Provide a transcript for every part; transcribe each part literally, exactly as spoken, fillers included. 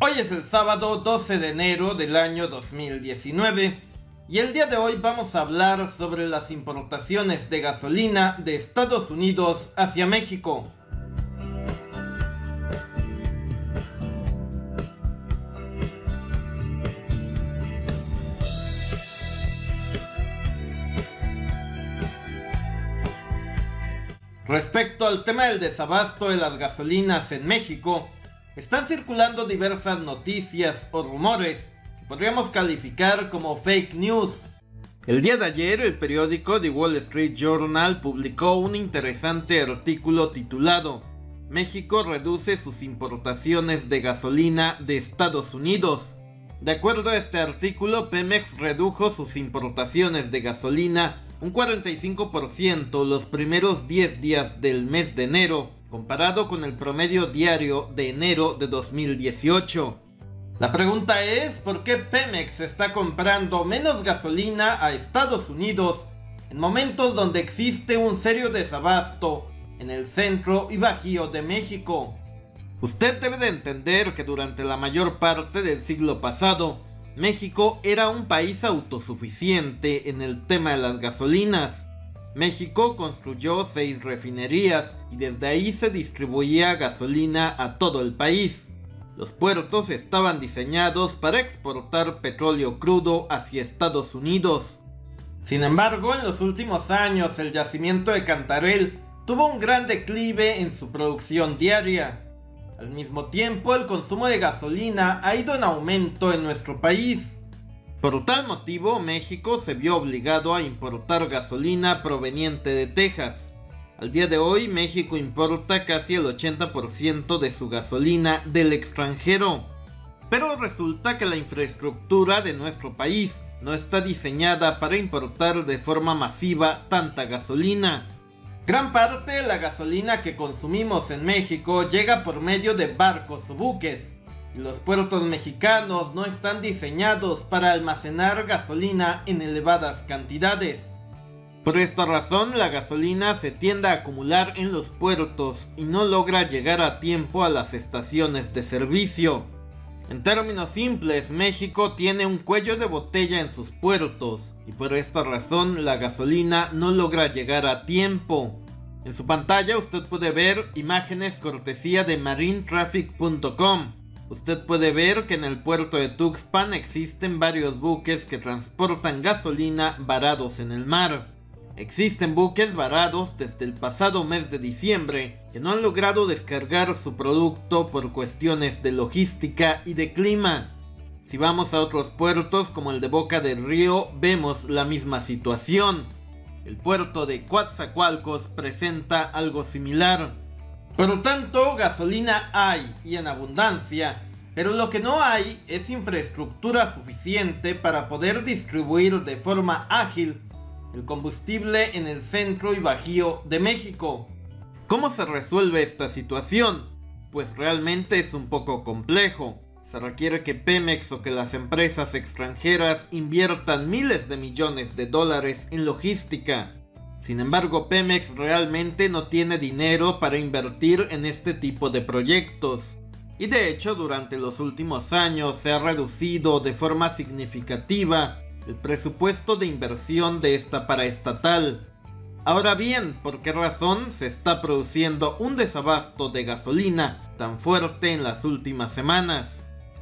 Hoy es el sábado doce de enero del año dos mil diecinueve y el día de hoy vamos a hablar sobre las importaciones de gasolina de Estados Unidos hacia México. Respecto al tema del desabasto de las gasolinas en México, están circulando diversas noticias o rumores que podríamos calificar como fake news. El día de ayer, el periódico The Wall Street Journal publicó un interesante artículo titulado "México reduce sus importaciones de gasolina de Estados Unidos". De acuerdo a este artículo, Pemex redujo sus importaciones de gasolina un cuarenta y cinco por ciento los primeros diez días del mes de enero, comparado con el promedio diario de enero de dos mil dieciocho. La pregunta es, ¿por qué Pemex está comprando menos gasolina a Estados Unidos en momentos donde existe un serio desabasto en el centro y bajío de México? Usted debe de entender que durante la mayor parte del siglo pasado, México era un país autosuficiente en el tema de las gasolinas. México construyó seis refinerías y desde ahí se distribuía gasolina a todo el país. Los puertos estaban diseñados para exportar petróleo crudo hacia Estados Unidos. Sin embargo, en los últimos años el yacimiento de Cantarell tuvo un gran declive en su producción diaria. Al mismo tiempo, el consumo de gasolina ha ido en aumento en nuestro país. Por tal motivo, México se vio obligado a importar gasolina proveniente de Texas. Al día de hoy, México importa casi el ochenta por ciento de su gasolina del extranjero. Pero resulta que la infraestructura de nuestro país no está diseñada para importar de forma masiva tanta gasolina. Gran parte de la gasolina que consumimos en México llega por medio de barcos o buques, y los puertos mexicanos no están diseñados para almacenar gasolina en elevadas cantidades. Por esta razón, la gasolina se tiende a acumular en los puertos y no logra llegar a tiempo a las estaciones de servicio. En términos simples, México tiene un cuello de botella en sus puertos y por esta razón la gasolina no logra llegar a tiempo. En su pantalla usted puede ver imágenes cortesía de marine traffic punto com. Usted puede ver que en el puerto de Tuxpan existen varios buques que transportan gasolina varados en el mar. Existen buques varados desde el pasado mes de diciembre que no han logrado descargar su producto por cuestiones de logística y de clima. Si vamos a otros puertos como el de Boca del Río, vemos la misma situación. El puerto de Coatzacoalcos presenta algo similar. Por lo tanto, gasolina hay y en abundancia, pero lo que no hay es infraestructura suficiente para poder distribuir de forma ágil el combustible en el centro y bajío de México. ¿Cómo se resuelve esta situación? Pues realmente es un poco complejo. Se requiere que Pemex o que las empresas extranjeras inviertan miles de millones de dólares en logística. Sin embargo, Pemex realmente no tiene dinero para invertir en este tipo de proyectos. Y de hecho, durante los últimos años se ha reducido de forma significativa el presupuesto de inversión de esta paraestatal. Ahora bien, ¿por qué razón se está produciendo un desabasto de gasolina tan fuerte en las últimas semanas?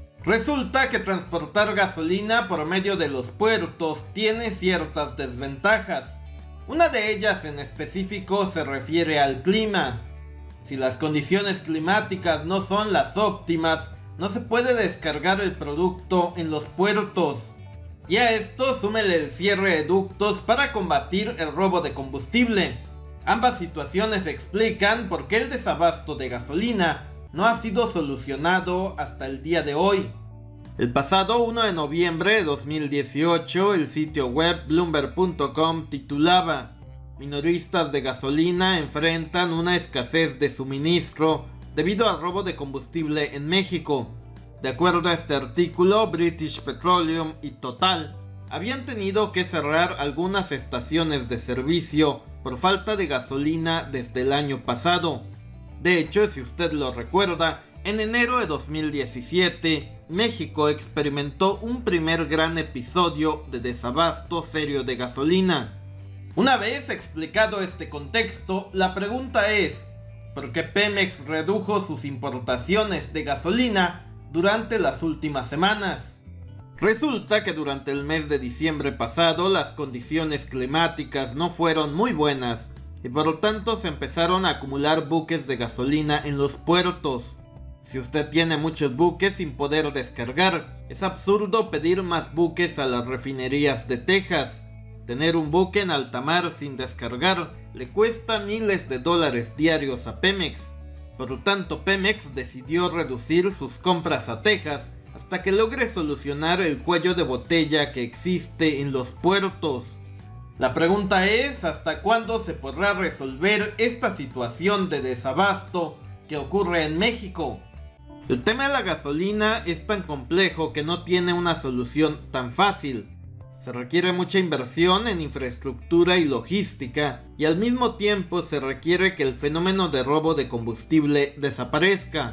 Resulta que transportar gasolina por medio de los puertos tiene ciertas desventajas. Una de ellas en específico se refiere al clima. Si las condiciones climáticas no son las óptimas, no se puede descargar el producto en los puertos. Y a esto súmele el cierre de ductos para combatir el robo de combustible. Ambas situaciones explican por qué el desabasto de gasolina no ha sido solucionado hasta el día de hoy. El pasado uno de noviembre de dos mil dieciocho, el sitio web bloomberg punto com titulaba "Minoristas de gasolina enfrentan una escasez de suministro debido al robo de combustible en México". De acuerdo a este artículo, British Petroleum y Total habían tenido que cerrar algunas estaciones de servicio por falta de gasolina desde el año pasado. De hecho, si usted lo recuerda, En enero de dos mil diecisiete, México experimentó un primer gran episodio de desabasto serio de gasolina. Una vez explicado este contexto, la pregunta es, ¿por qué Pemex redujo sus importaciones de gasolina durante las últimas semanas? Resulta que durante el mes de diciembre pasado las condiciones climáticas no fueron muy buenas y por lo tanto se empezaron a acumular buques de gasolina en los puertos. Si usted tiene muchos buques sin poder descargar, es absurdo pedir más buques a las refinerías de Texas. Tener un buque en alta mar sin descargar le cuesta miles de dólares diarios a Pemex. Por lo tanto, Pemex decidió reducir sus compras a Texas hasta que logre solucionar el cuello de botella que existe en los puertos. La pregunta es, ¿hasta cuándo se podrá resolver esta situación de desabasto que ocurre en México? El tema de la gasolina es tan complejo que no tiene una solución tan fácil. Se requiere mucha inversión en infraestructura y logística, y al mismo tiempo se requiere que el fenómeno de robo de combustible desaparezca.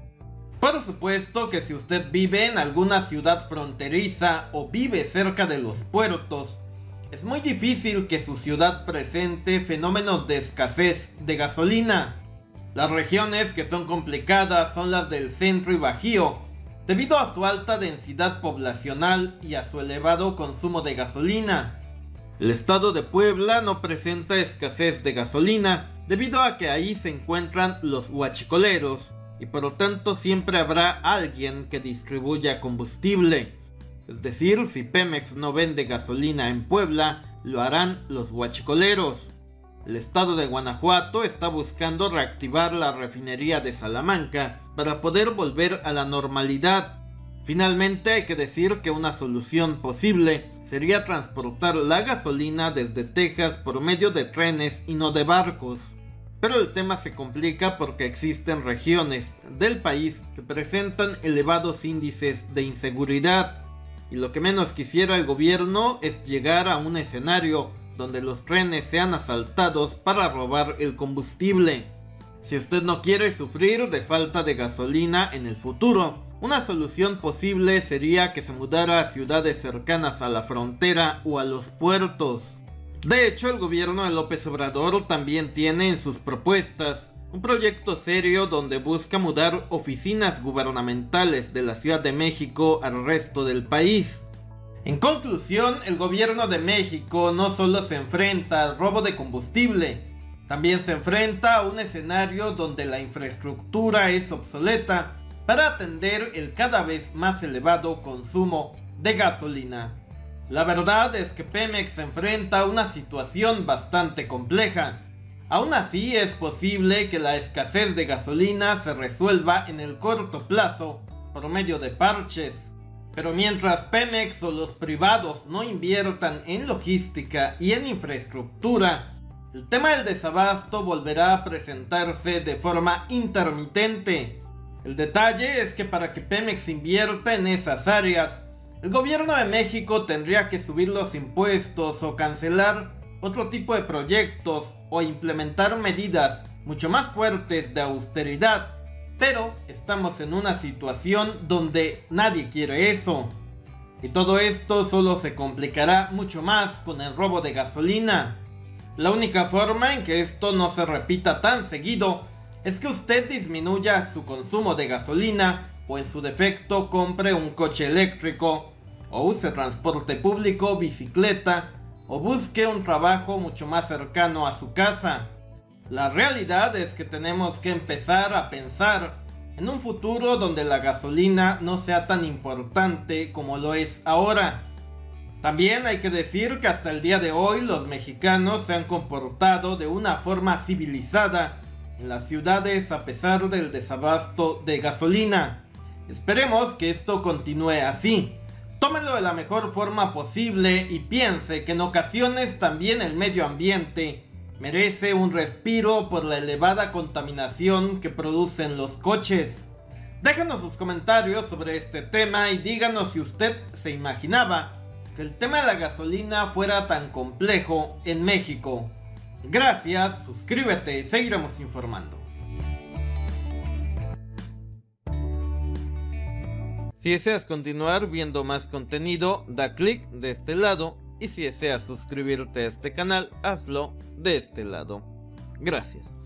Por supuesto que si usted vive en alguna ciudad fronteriza o vive cerca de los puertos, es muy difícil que su ciudad presente fenómenos de escasez de gasolina. Las regiones que son complicadas son las del centro y bajío, debido a su alta densidad poblacional y a su elevado consumo de gasolina. El estado de Puebla no presenta escasez de gasolina, debido a que ahí se encuentran los huachicoleros, y por lo tanto siempre habrá alguien que distribuya combustible. Es decir, si Pemex no vende gasolina en Puebla, lo harán los huachicoleros. El estado de Guanajuato está buscando reactivar la refinería de Salamanca para poder volver a la normalidad. Finalmente hay que decir que una solución posible sería transportar la gasolina desde Texas por medio de trenes y no de barcos. Pero el tema se complica porque existen regiones del país que presentan elevados índices de inseguridad, y lo que menos quisiera el gobierno es llegar a un escenario donde los trenes sean asaltados para robar el combustible. Si usted no quiere sufrir de falta de gasolina en el futuro, una solución posible sería que se mudara a ciudades cercanas a la frontera o a los puertos. De hecho, el gobierno de López Obrador también tiene en sus propuestas un proyecto serio donde busca mudar oficinas gubernamentales de la Ciudad de México al resto del país. En conclusión, el gobierno de México no solo se enfrenta al robo de combustible, también se enfrenta a un escenario donde la infraestructura es obsoleta para atender el cada vez más elevado consumo de gasolina. La verdad es que Pemex se enfrenta a una situación bastante compleja. Aún así, es posible que la escasez de gasolina se resuelva en el corto plazo por medio de parches. Pero mientras Pemex o los privados no inviertan en logística y en infraestructura, el tema del desabasto volverá a presentarse de forma intermitente. El detalle es que para que Pemex invierta en esas áreas, el gobierno de México tendría que subir los impuestos o cancelar otro tipo de proyectos o implementar medidas mucho más fuertes de austeridad. Pero estamos en una situación donde nadie quiere eso. Y todo esto solo se complicará mucho más con el robo de gasolina. La única forma en que esto no se repita tan seguido es que usted disminuya su consumo de gasolina o en su defecto compre un coche eléctrico o use transporte público, bicicleta o busque un trabajo mucho más cercano a su casa. La realidad es que tenemos que empezar a pensar en un futuro donde la gasolina no sea tan importante como lo es ahora. También hay que decir que hasta el día de hoy los mexicanos se han comportado de una forma civilizada en las ciudades a pesar del desabasto de gasolina. Esperemos que esto continúe así. Tómenlo de la mejor forma posible y piense que en ocasiones también el medio ambiente merece un respiro por la elevada contaminación que producen los coches. Déjanos sus comentarios sobre este tema y díganos si usted se imaginaba que el tema de la gasolina fuera tan complejo en México. Gracias, suscríbete y seguiremos informando. Si deseas continuar viendo más contenido, da clic de este lado, y si deseas suscribirte a este canal, hazlo de este lado. Gracias.